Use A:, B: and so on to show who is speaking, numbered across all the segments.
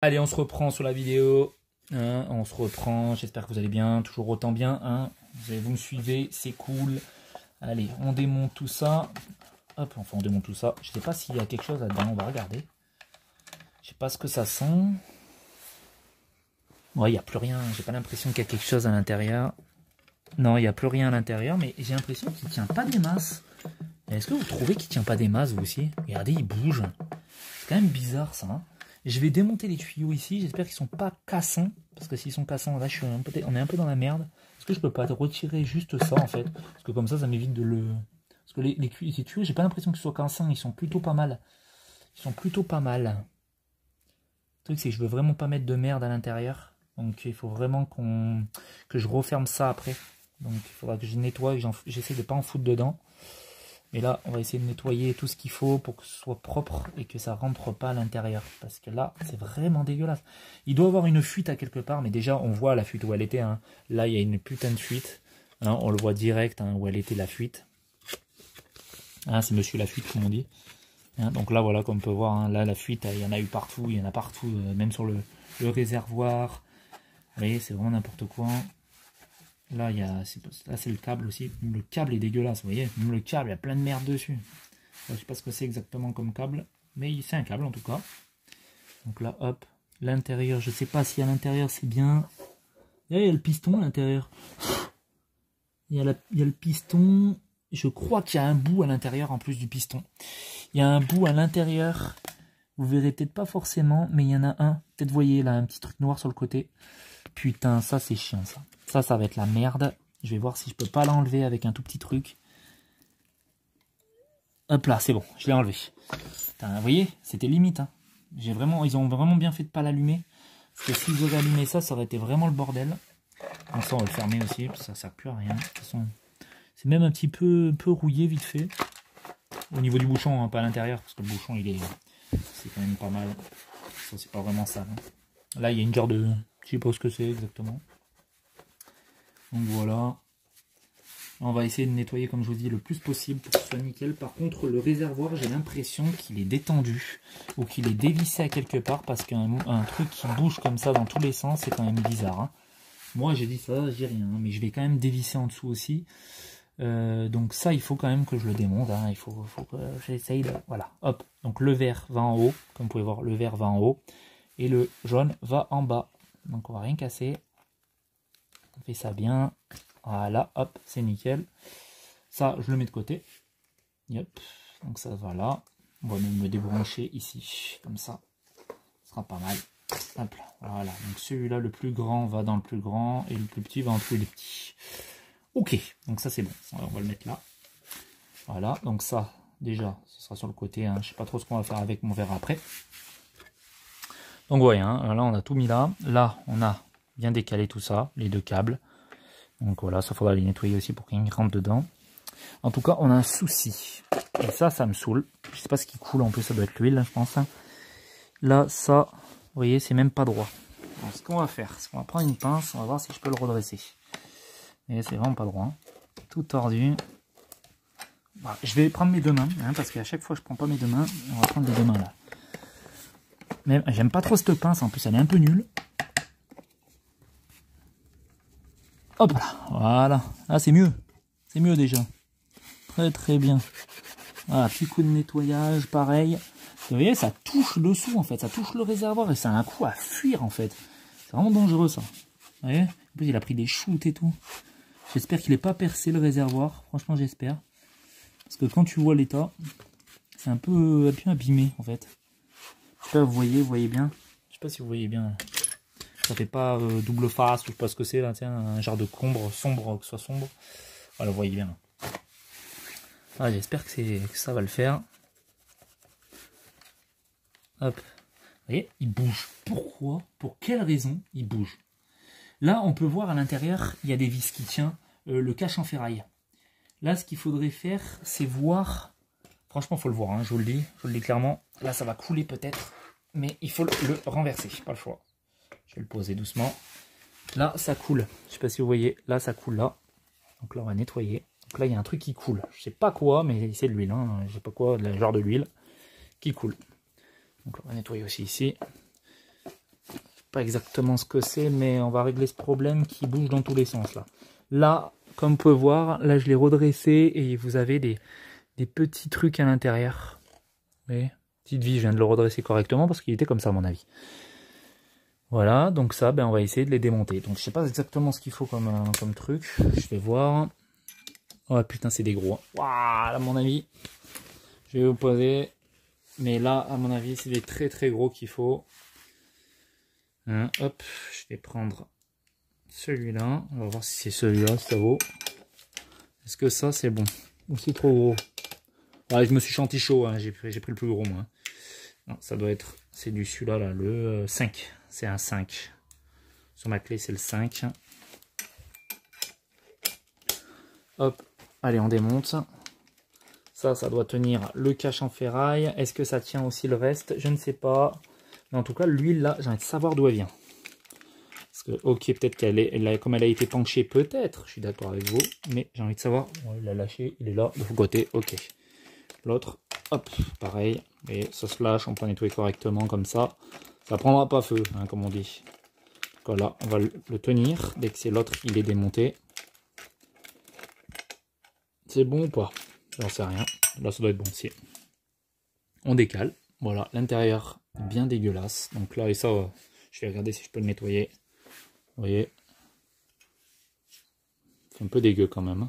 A: Allez, on se reprend sur la vidéo. Hein, on se reprend. J'espère que vous allez bien. Toujours autant bien. Hein. Vous me suivez. C'est cool. Allez, on démonte tout ça. Hop, enfin, on démonte tout ça. Je sais pas s'il y a quelque chose là-dedans. On va regarder. Je sais pas ce que ça sent. Ouais, il n'y a plus rien. J'ai pas l'impression qu'il y a quelque chose à l'intérieur. Non, il n'y a plus rien à l'intérieur. Mais j'ai l'impression qu'il ne tient pas des masses. Est-ce que vous trouvez qu'il ne tient pas des masses, vous aussi? Regardez, il bouge. C'est quand même bizarre, ça. Hein. Je vais démonter les tuyaux ici. J'espère qu'ils sont pas cassants. Parce que s'ils sont cassants, là, on est un peu dans la merde. Est-ce que je peux pas retirer juste ça, en fait? Parce que comme ça m'évite de le... Parce que les tuyaux, j'ai pas l'impression qu'ils soient cassants. Ils sont plutôt pas mal. Ils sont plutôt pas mal. Le truc, c'est que je veux vraiment pas mettre de merde à l'intérieur. Donc, il faut vraiment que je referme ça après. Donc, il faudra que je nettoie, que j'essaie de pas en foutre dedans. Mais là, on va essayer de nettoyer tout ce qu'il faut pour que ce soit propre et que ça rentre pas à l'intérieur. Parce que là, c'est vraiment dégueulasse. Il doit y avoir une fuite à quelque part, mais déjà, on voit la fuite où elle était. Hein. Là, il y a une putain de fuite. Hein, on le voit direct où elle était la fuite. Hein, c'est monsieur la fuite, comme on dit. Hein, donc là, voilà, comme on peut voir, hein, là, la fuite, il y en a eu partout. Il y en a partout, même sur le réservoir. Vous voyez, c'est vraiment n'importe quoi. Là, c'est le câble aussi. Le câble est dégueulasse, vous voyez. Même le câble, il y a plein de merde dessus. Je ne sais pas ce que c'est exactement comme câble. Mais c'est un câble, en tout cas. Donc là, hop. L'intérieur, je ne sais pas si à l'intérieur, c'est bien. Là, il y a le piston à l'intérieur. Il y a le piston. Je crois qu'il y a un bout à l'intérieur, en plus du piston. Il y a un bout à l'intérieur. Vous verrez peut-être pas forcément, mais il y en a un. Peut-être, vous voyez, là, un petit truc noir sur le côté. Putain, ça, c'est chiant, ça. Ça va être la merde. Je vais voir si je peux pas l'enlever avec un tout petit truc. Hop là, c'est bon, je l'ai enlevé. Putain, vous voyez, c'était limite. Hein. Ils ont vraiment bien fait de pas l'allumer. Parce que s'ils avaient allumé ça, ça aurait été vraiment le bordel. Donc ça, on va le fermer aussi, parce que ça sert plus à rien. De toute façon, c'est même un petit peu rouillé vite fait. Au niveau du bouchon, hein, pas à l'intérieur, parce que le bouchon, c'est quand même pas mal. Ça, c'est pas vraiment sale. Hein. Là, il y a une genre de... Je sais pas ce que c'est exactement. Donc voilà. On va essayer de nettoyer, comme je vous dis, le plus possible pour que ce soit nickel. Par contre, le réservoir, j'ai l'impression qu'il est détendu ou qu'il est dévissé à quelque part parce qu'un truc qui bouge comme ça dans tous les sens, c'est quand même bizarre. Hein. Moi, j'ai dit ça, j'ai rien, hein, mais je vais quand même dévisser en dessous aussi. Donc ça, il faut quand même que je le démonte. Hein. Il faut que j'essaye de... Voilà, hop. Donc le vert va en haut. Comme vous pouvez voir, le vert va en haut. Et le jaune va en bas. Donc on va rien casser. On fait ça bien. Voilà, hop, c'est nickel. Ça, je le mets de côté. Yep. Donc ça va là. On va même me débrancher ici. Comme ça. Ce sera pas mal. Hop là. Voilà. Donc celui-là, le plus grand va dans le plus grand. Et le plus petit va en dessous les petits. Ok. Donc ça, c'est bon. On va le mettre là. Voilà. Donc ça, déjà, ce sera sur le côté. Hein. Je sais pas trop ce qu'on va faire avec, on verra après. Donc vous voyez, hein, là, on a tout mis là. Là, on a bien décalé tout ça, les deux câbles. Donc voilà, ça faudra les nettoyer aussi pour qu'il y ait une rentre dedans. En tout cas, on a un souci. Et ça me saoule. Je sais pas ce qui coule en plus, ça doit être l'huile, je pense. Là, ça, vous voyez, c'est même pas droit. Alors, ce qu'on va faire, c'est qu'on va prendre une pince, on va voir si je peux le redresser. Et c'est vraiment pas droit. Hein. Tout tordu. Voilà, je vais prendre mes deux mains, hein, parce qu'à chaque fois, je prends pas mes deux mains. On va prendre les deux mains là. Mais j'aime pas trop cette pince, en plus, elle est un peu nulle. Hop là, voilà. Ah, c'est mieux. C'est mieux déjà. Très très bien. Voilà, petit coup de nettoyage, pareil. Vous voyez, ça touche le dessous en fait. Ça touche le réservoir et ça a un coup à fuir en fait. C'est vraiment dangereux ça. Vous voyez? En plus, il a pris des shoots et tout. J'espère qu'il n'est pas percé le réservoir. Franchement, j'espère. Parce que quand tu vois l'état, c'est un peu abîmé en fait. Je sais pas, vous voyez bien. Je sais pas si vous voyez bien. Ça fait pas double face, ou je sais pas ce que c'est là, tiens, un genre de sombre, que ce soit sombre. Voilà, vous voyez bien. Ah, j'espère que ça va le faire. Hop. Vous voyez, il bouge. Pourquoi? Pour quelle raison il bouge? Là, on peut voir à l'intérieur, il y a des vis qui tiennent le cache en ferraille. Là, ce qu'il faudrait faire, c'est voir. Franchement, il faut le voir, hein, je vous le dis clairement. Là, ça va couler peut-être, mais il faut le renverser, pas le choix. Je vais le poser doucement. Là, ça coule. Je sais pas si vous voyez. Là, ça coule là. Donc là, on va nettoyer. Donc là, il y a un truc qui coule. Je sais pas quoi, mais c'est de l'huile. Hein. Je sais pas quoi, genre de l'huile qui coule. Donc on va nettoyer aussi ici. pas exactement ce que c'est, mais on va régler ce problème qui bouge dans tous les sens là. Là, comme on peut voir, là je l'ai redressé et vous avez des petits trucs à l'intérieur. Vous voyez, petite vis, je viens de le redresser correctement parce qu'il était comme ça à mon avis. Voilà, donc ça, ben, on va essayer de les démonter. Donc je sais pas exactement ce qu'il faut comme truc. Je vais voir. Oh putain, c'est des gros. Waouh, à mon avis, je vais vous poser. Mais là, à mon avis, c'est des très très gros qu'il faut. Hein, hop, je vais prendre celui-là. On va voir si c'est celui-là, ça vaut. Est-ce que ça, c'est bon? Ou c'est trop gros? Ouais, je me suis chanté chaud, hein. J'ai pris le plus gros, moi. Non, ça doit être... C'est du celui-là, là, le 5. C'est un 5. Sur ma clé, c'est le 5. Hop, allez, on démonte. Ça doit tenir le cache en ferraille. Est-ce que ça tient aussi le reste? Je ne sais pas. Mais en tout cas, l'huile, là, j'ai envie de savoir d'où elle vient. Parce que, ok, peut-être qu'elle est, comme elle a été penchée, peut-être, je suis d'accord avec vous. Mais j'ai envie de savoir. Bon, il l'a lâché, il est là, de l'autre côté, ok. L'autre, hop, pareil. Et ça se lâche, on peut nettoyer correctement comme ça. Ça prendra pas feu, hein, comme on dit. Voilà, on va le tenir. Dès que c'est l'autre, il est démonté. C'est bon ou pas? J'en sais rien. Là, ça doit être bon aussi. On décale. Voilà, l'intérieur bien dégueulasse. Donc là, et ça, je vais regarder si je peux le nettoyer. Vous voyez, c'est un peu dégueu quand même.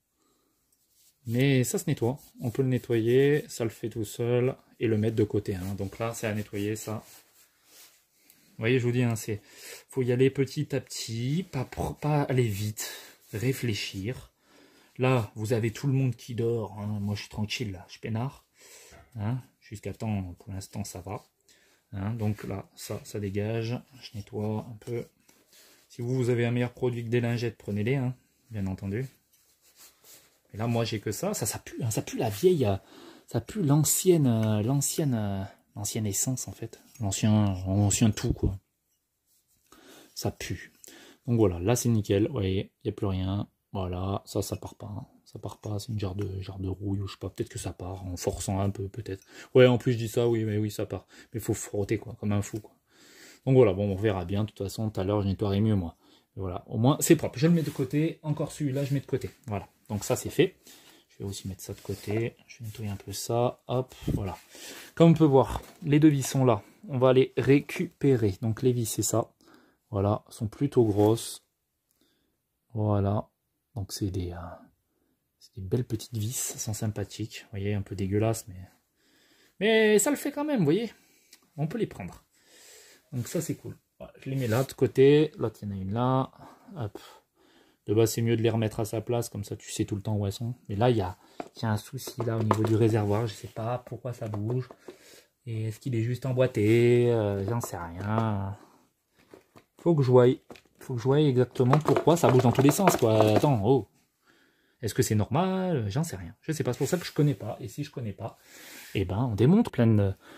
A: Mais ça se nettoie. On peut le nettoyer, ça le fait tout seul et le mettre de côté. Hein. Donc là, c'est à nettoyer ça. Vous voyez, je vous dis, hein, faut y aller petit à petit, pas aller vite, réfléchir. Là, vous avez tout le monde qui dort. Hein. Moi, je suis tranquille, là, je suis peinard. Hein. Jusqu'à temps, pour l'instant, ça va. Hein. Donc là, ça dégage. Je nettoie un peu. Si vous avez un meilleur produit que des lingettes, prenez-les, hein, bien entendu. Et là, moi, j'ai que ça. Ça pue, hein, ça pue la vieille, ça pue l'ancienne essence, en fait. L'ancien tout, quoi. Ça pue. Donc voilà, là, c'est nickel. Vous voyez, il n'y a plus rien. Voilà, ça part pas. Hein. Ça part pas, c'est une jarre de rouille, ou je sais pas, peut-être que ça part, en forçant un peu, peut-être. Ouais, en plus, je dis ça, oui, mais oui, ça part. Mais il faut frotter, quoi, comme un fou, quoi. Donc voilà, bon, on verra bien. De toute façon, tout à l'heure, je nettoierai mieux, moi. Et voilà, au moins, c'est propre. Je le mets de côté. Encore celui-là, je mets de côté. Voilà, donc ça, c'est fait. Je vais aussi mettre ça de côté. Je vais nettoyer un peu ça. Hop, voilà. Comme on peut voir, les deux vis sont là. On va les récupérer. Donc les vis, c'est ça. Voilà, sont plutôt grosses. Voilà. Donc c'est des belles petites vis, elles sont sympathiques. Vous voyez, un peu dégueulasse, mais ça le fait quand même, vous voyez. On peut les prendre. Donc ça, c'est cool. Voilà, je les mets là de côté. Là, il y en a une là. Hop. De base, c'est mieux de les remettre à sa place, comme ça tu sais tout le temps où elles sont. Mais là, il y a un souci là au niveau du réservoir. Je sais pas pourquoi ça bouge. Et est-ce qu'il est juste emboîté? J'en sais rien. Faut que je voie exactement pourquoi ça bouge dans tous les sens, quoi. Attends, oh. Est-ce que c'est normal? J'en sais rien. Je sais pas. C'est pour ça que je connais pas. Et si je connais pas, eh ben, on démonte plein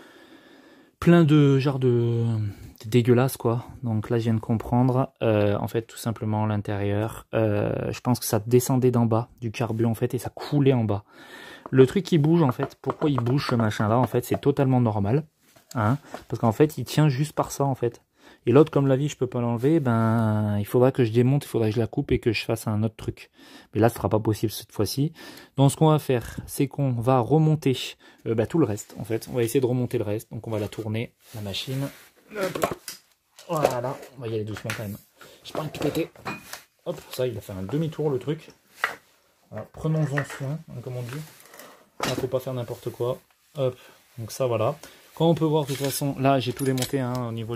A: de genres de dégueulasse, quoi. Donc là, je viens de comprendre. En fait, tout simplement, l'intérieur, je pense que ça descendait d'en bas, du carbu, en fait, et ça coulait en bas. Le truc qui bouge, en fait, pourquoi il bouge, ce machin-là, en fait, c'est totalement normal. Hein, parce qu'en fait, il tient juste par ça, en fait. Et l'autre, comme la vis, je peux pas l'enlever, ben, il faudra que je démonte, il faudra que je la coupe et que je fasse un autre truc. Mais là, ce sera pas possible cette fois-ci. Donc, ce qu'on va faire, c'est qu'on va remonter tout le reste, en fait. On va essayer de remonter le reste. Donc, on va la tourner, la machine. Hop là. Voilà. On va y aller doucement quand même. J'ai pas envie de tout péter. Hop, ça, il a fait un demi-tour, le truc. Voilà. Prenons-en soin, hein, comme on dit. Là, faut pas faire n'importe quoi. Hop. Donc, ça, voilà. Quand on peut voir, de toute façon, là, j'ai tout démonté, hein, au niveau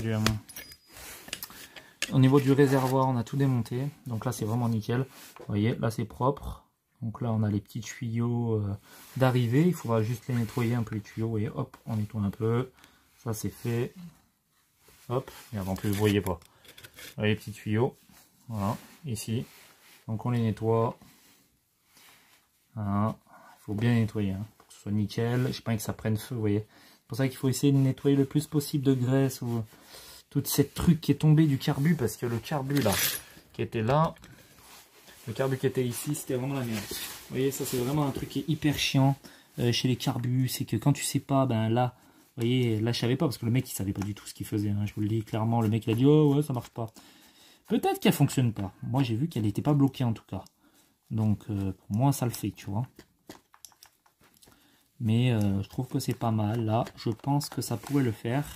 A: du réservoir, on a tout démonté. Donc là, c'est vraiment nickel. Vous voyez, là, c'est propre. Donc là, on a les petits tuyaux d'arrivée. Il faudra juste les nettoyer un peu, les tuyaux. Vous voyez, hop, on nettoie un peu. Ça, c'est fait. Hop, et avant plus, vous voyez pas. Vous voyez les petits tuyaux. Voilà, ici. Donc on les nettoie. Voilà. Il faut bien les nettoyer, hein, pour que ce soit nickel. J'ai pas envie que ça prenne feu, vous voyez. C'est pour ça qu'il faut essayer de nettoyer le plus possible de graisse ou toute cette truc qui est tombée du carbu, parce que le carbu là, qui était là, le carbu qui était ici, c'était vraiment la merde. Vous voyez, ça c'est vraiment un truc qui est hyper chiant chez les carbus, c'est que quand tu sais pas, ben là, Vous voyez, là je savais pas parce que le mec il savait pas du tout ce qu'il faisait. Hein. Je vous le dis clairement, le mec il a dit oh ouais ça marche pas. Peut-être qu'elle fonctionne pas. Moi j'ai vu qu'elle n'était pas bloquée en tout cas. Donc pour moi ça le fait, tu vois. Mais je trouve que c'est pas mal. Là je pense que ça pourrait le faire.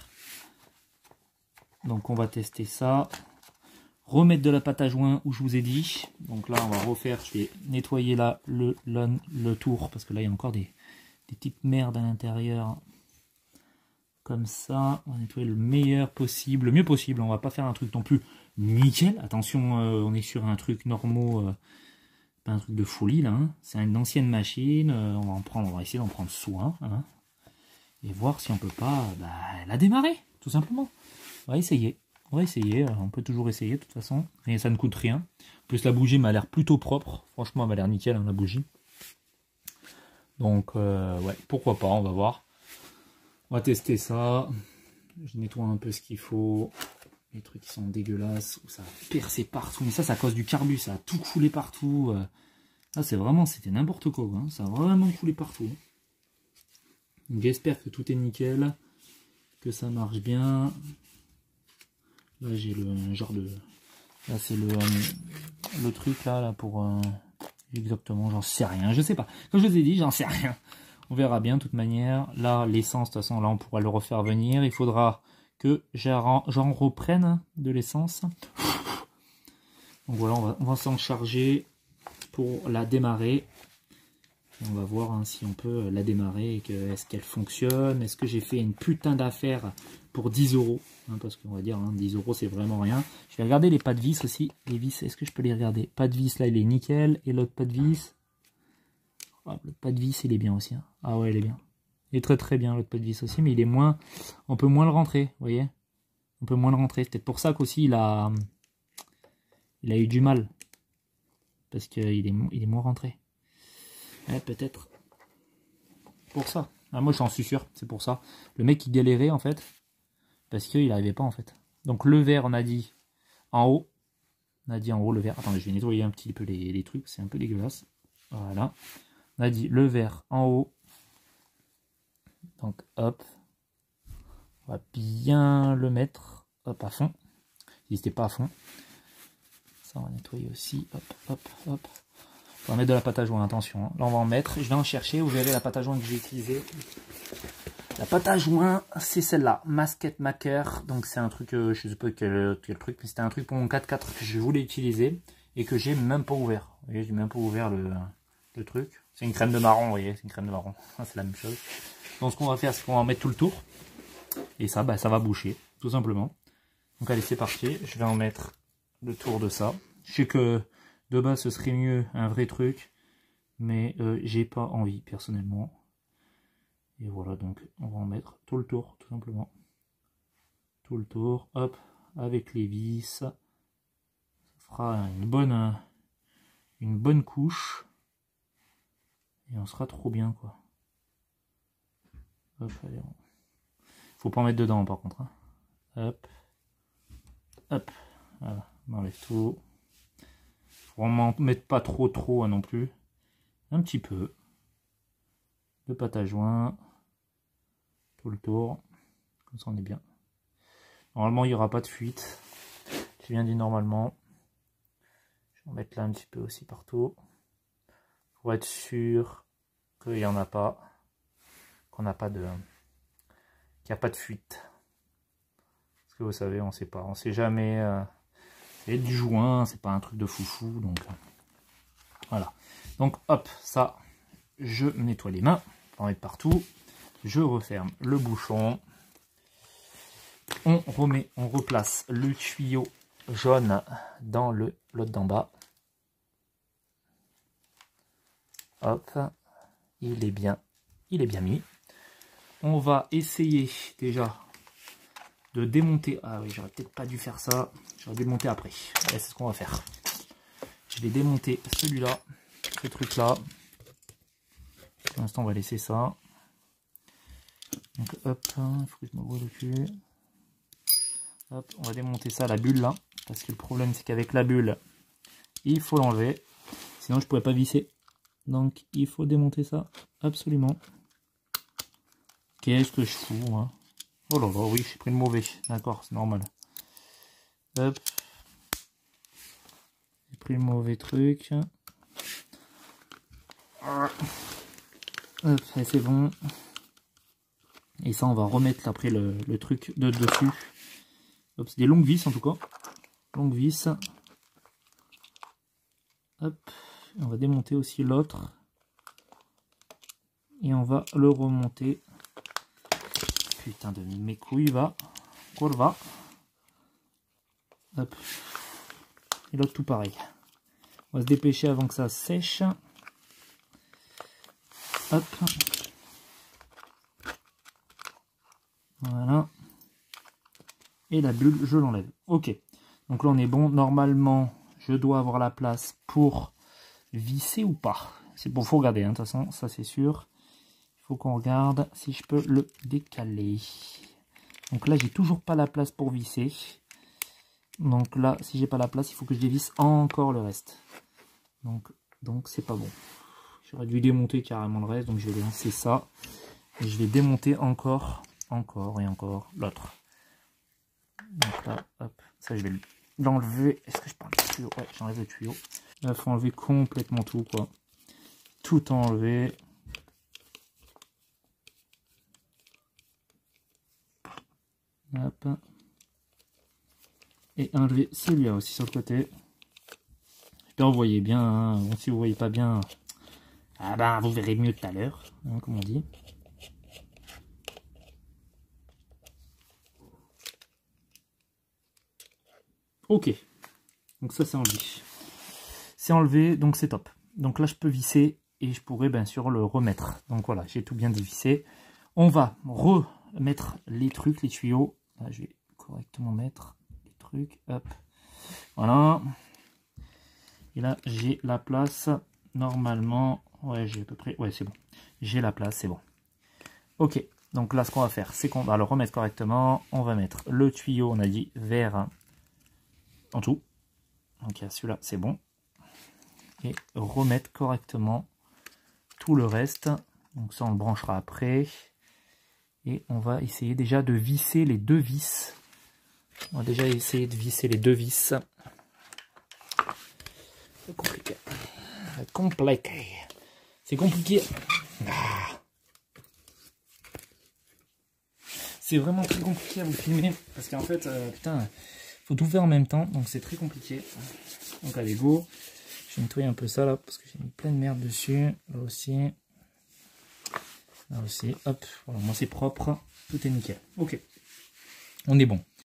A: Donc on va tester ça. Remettre de la pâte à joint où je vous ai dit. Donc là on va refaire, je vais nettoyer là le tour. Parce que là il y a encore des petites merdes à l'intérieur. Comme ça, on va nettoyer le meilleur possible, le mieux possible. On va pas faire un truc non plus nickel. Attention, on est sur un truc normaux, pas un truc de folie là. Hein. C'est une ancienne machine. On va essayer d'en prendre soin hein, et voir si on peut pas la démarrer, tout simplement. On va essayer. On peut toujours essayer de toute façon. Et ça ne coûte rien. En plus, la bougie m'a l'air plutôt propre. Franchement, elle m'a l'air nickel hein, la bougie. Donc, ouais, pourquoi pas, on va voir. On va tester ça. Je nettoie un peu ce qu'il faut. Les trucs qui sont dégueulasses. Ça a percé partout. Mais ça, c'est à cause du carbu. Ça a tout coulé partout. Là, c'était n'importe quoi. Hein. Ça a vraiment coulé partout. J'espère que tout est nickel. Que ça marche bien. Là, j'ai le genre de... Là, c'est le truc là pour... Exactement, j'en sais rien. Je sais pas. Comme je vous ai dit, j'en sais rien. On verra bien de toute manière. Là, l'essence, de toute façon, là, on pourra le refaire venir. Il faudra que j'en reprenne de l'essence. Donc voilà, on va s'en charger pour la démarrer. Et on va voir hein, si on peut la démarrer. Est-ce qu'elle fonctionne? Est-ce que j'ai fait une putain d'affaire pour 10 €? Hein, parce qu'on va dire, hein, 10 € c'est vraiment rien. Je vais regarder les pas de vis aussi. Les vis, est-ce que je peux les regarder? Pas de vis, là, il est nickel. Et l'autre pas de vis... Le pas de vis il est bien aussi. Hein. Ah ouais il est bien. Il est très très bien l'autre pas de vis aussi, mais il est moins. On peut moins le rentrer, vous voyez. On peut moins le rentrer. C'est peut-être pour ça qu'aussi il a eu du mal. Parce qu'il est moins rentré. Ouais, peut-être. Pour ça. Ah, moi j'en suis sûr, c'est pour ça. Le mec il galérait en fait. Parce qu'il n'arrivait pas en fait. Donc le verre on a dit en haut. On a dit en haut le verre. Attendez, je vais nettoyer un petit peu les trucs, c'est un peu dégueulasse. Voilà. On a dit le verre en haut. Donc hop. On va bien le mettre. Hop à fond. Si c'était pas à fond. Ça on va nettoyer aussi. Hop, hop, hop. On va mettre de la pâte à joint, attention. Hein. Là on va en mettre. Je vais en chercher. Vous verrez la pâte à joint que j'ai utilisée. La pâte à joint, c'est celle-là. Masket Maker. Donc c'est un truc, je sais pas quel truc, mais c'était un truc pour mon 4x4 que je voulais utiliser. Et que j'ai même pas ouvert. Vous voyez, j'ai même pas ouvert le truc. C'est une crème de marron, vous voyez, c'est une crème de marron. C'est la même chose. Donc ce qu'on va faire, c'est qu'on va en mettre tout le tour. Et ça, ça va boucher, tout simplement. Donc allez, c'est parti. Je vais en mettre le tour de ça. Je sais que de base, ce serait mieux un vrai truc. Mais j'ai pas envie, personnellement. Et voilà, donc on va en mettre tout le tour, tout simplement. Tout le tour, hop, avec les vis. Ça fera une bonne couche. Et on sera trop bien quoi. Hop, allez. Faut pas en mettre dedans par contre. Hein. Hop. Hop. Voilà. On enlève tout. Faut vraiment mettre pas trop hein, non plus. Un petit peu. De pâte à joint. Tout le tour. Comme ça on est bien. Normalement il n'y aura pas de fuite. J'ai bien dit normalement. Je vais en mettre là un petit peu aussi partout. Pour être sûr qu'il n'y en a pas. Qu'on n'a pas de... qu'il n'y a pas de fuite. Parce que vous savez, on sait pas. On sait jamais. C'est du joint, c'est pas un truc de foufou. Donc voilà. Donc hop, ça, je nettoie les mains. On va en mettre partout. Je referme le bouchon. On replace le tuyau jaune dans l'autre d'en bas. Hop, il est bien mis. On va essayer déjà de démonter. Ah oui, j'aurais peut-être pas dû faire ça. J'aurais dû le monter après. C'est ce qu'on va faire. Je vais démonter celui-là, ce truc-là. Pour l'instant, on va laisser ça. Donc hop, il faut que je me vois le cul. Hop, on va démonter ça, la bulle là. Parce que le problème, c'est qu'avec la bulle, il faut l'enlever. Sinon, je pourrais pas visser. Donc, il faut démonter ça absolument. Ok, Qu'est-ce que je fous, moi? Oh là là, oui, j'ai pris le mauvais. D'accord, c'est normal. Hop. J'ai pris le mauvais truc. Hop, et c'est bon. Et ça, on va remettre après le truc de dessus. Hop, c'est des longues vis en tout cas. Longues vis. Hop. On va démonter aussi l'autre. Et on va le remonter. Putain de mes couilles, va. Curva. Hop. Et l'autre tout pareil. On va se dépêcher avant que ça sèche. Hop. Voilà. Et la bulle, je l'enlève. Ok. Donc là, on est bon. Normalement, je dois avoir la place pour visser ou pas. C'est bon, faut regarder, hein, de toute façon, ça c'est sûr. Il faut qu'on regarde si je peux le décaler. Donc là, j'ai toujours pas la place pour visser. Donc là, si j'ai pas la place, il faut que je dévisse encore le reste. Donc c'est pas bon. J'aurais dû démonter carrément le reste, donc je vais lancer ça. Et je vais démonter encore et encore l'autre. Donc là, hop, ça je vais l'enlever. Est-ce que je parle du tuyau? Ouais, j'enlève le tuyau. Là, il faut enlever complètement tout, quoi. Tout enlever. Hop. Et enlever celui-là aussi sur le côté. J'espère que vous voyez bien. Hein. Bon, si vous voyez pas bien, ah ben, vous verrez mieux tout à l'heure, hein, comme on dit. Ok. Donc ça c'est enlevé. C'est enlevé, donc c'est top. Donc là je peux visser et je pourrais bien sûr le remettre. Donc voilà, j'ai tout bien dévissé. On va remettre les trucs, les tuyaux. Là, je vais correctement mettre les trucs. Hop. Voilà. Et là j'ai la place. Normalement, ouais, j'ai à peu près. Ouais, c'est bon. J'ai la place, c'est bon. Ok. Donc là, ce qu'on va faire, c'est qu'on va le remettre correctement. On va mettre le tuyau, on a dit, vers en dessous. Donc celui-là, c'est bon. Et remettre correctement tout le reste. Donc ça, on le branchera après. Et on va essayer déjà de visser les deux vis. On va déjà essayer de visser les deux vis. C'est compliqué. C'est compliqué. C'est compliqué. Ah. C'est vraiment très compliqué à vous filmer. Parce qu'en fait, putain, faut tout faire en même temps. Donc c'est très compliqué. Donc allez, go. Je vais nettoyer un peu ça là. Parce que j'ai mis plein de merde dessus. Là aussi. Là aussi. Hop. Voilà, moi c'est propre. Tout est nickel. Ok. On est bon.